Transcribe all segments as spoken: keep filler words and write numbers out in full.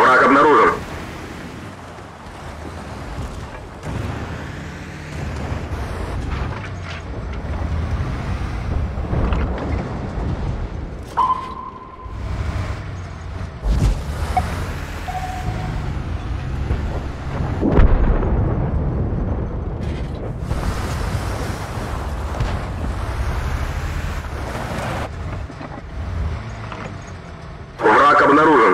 Враг обнаружен. Враг обнаружен.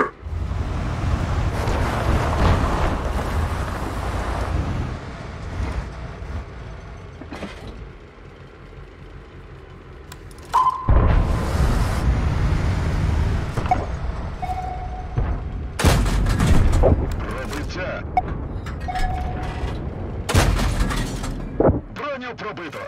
Пробиття. Броню пробито.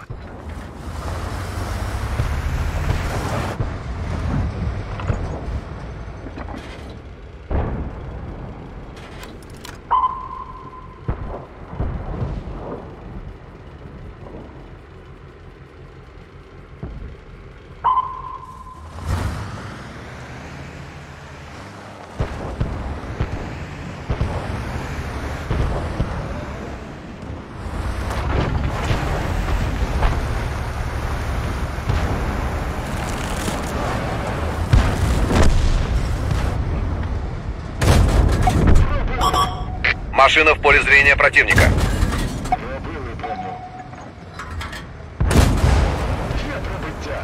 Машина в поле зрения противника. Пробили броню. Є пробиття.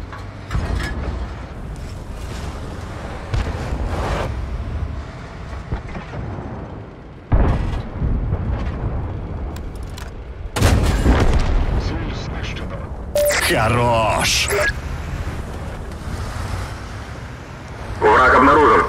Ціль знищено. Хорош! Враг обнаружен.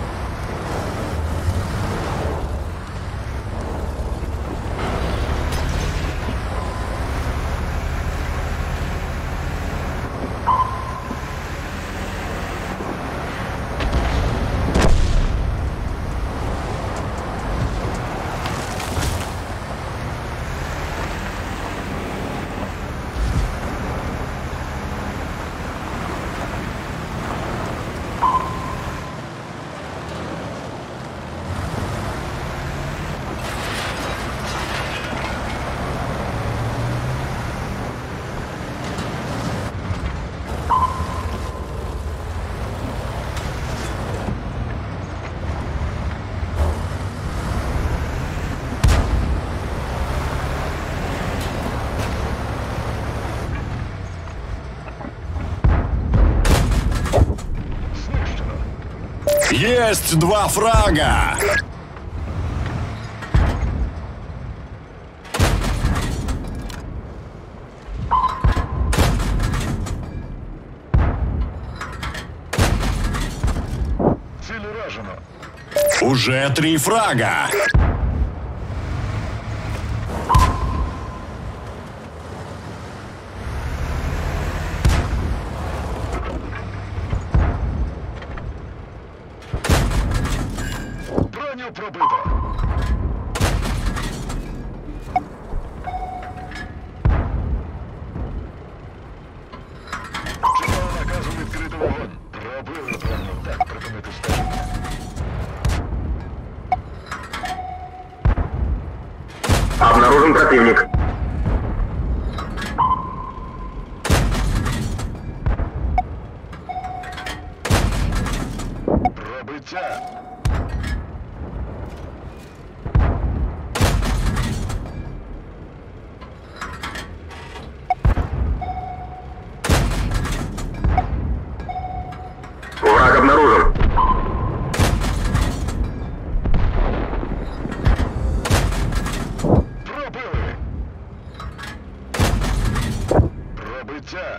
Есть два фрага! Ціль уражено. Уже три фрага! Броню пробито. Чекаю наказу відкрити вогонь. Пробили броню. Так, припинити стеження. Обнаружен противник. Пробиття. Враг обнаружен. Пробили. Пробиття.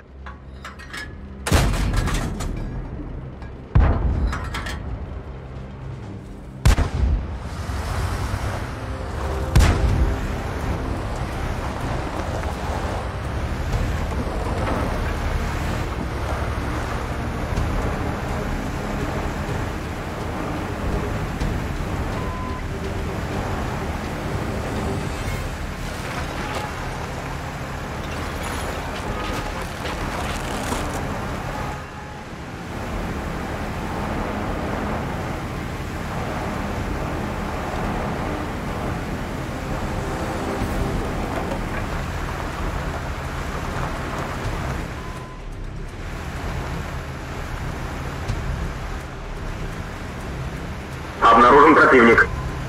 Обнаружен противник.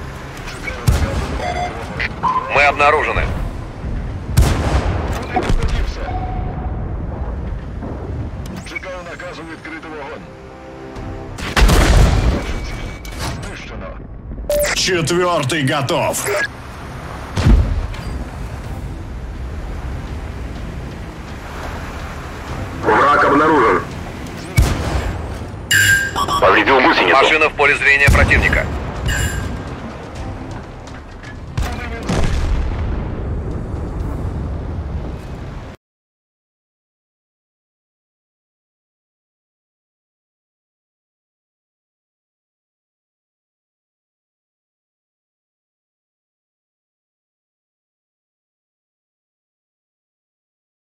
Мы обнаружены. Чекаю наказу відкрити вогонь. Знищено. Четвертый готов. Враг обнаружен. Повредил гусеницу. Машина в поле зрения противника.